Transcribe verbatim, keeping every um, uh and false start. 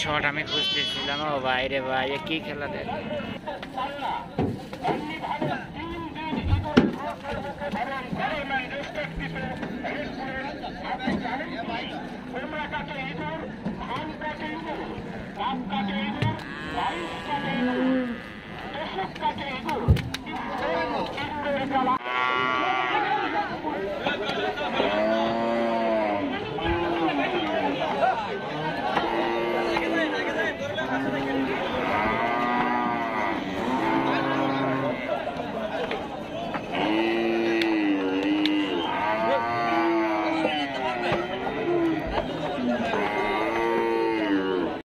Shot আমি খুঁজতেছিলাম। ও ভাই রে ভাই, এ কি খেলা দেখ। কাটে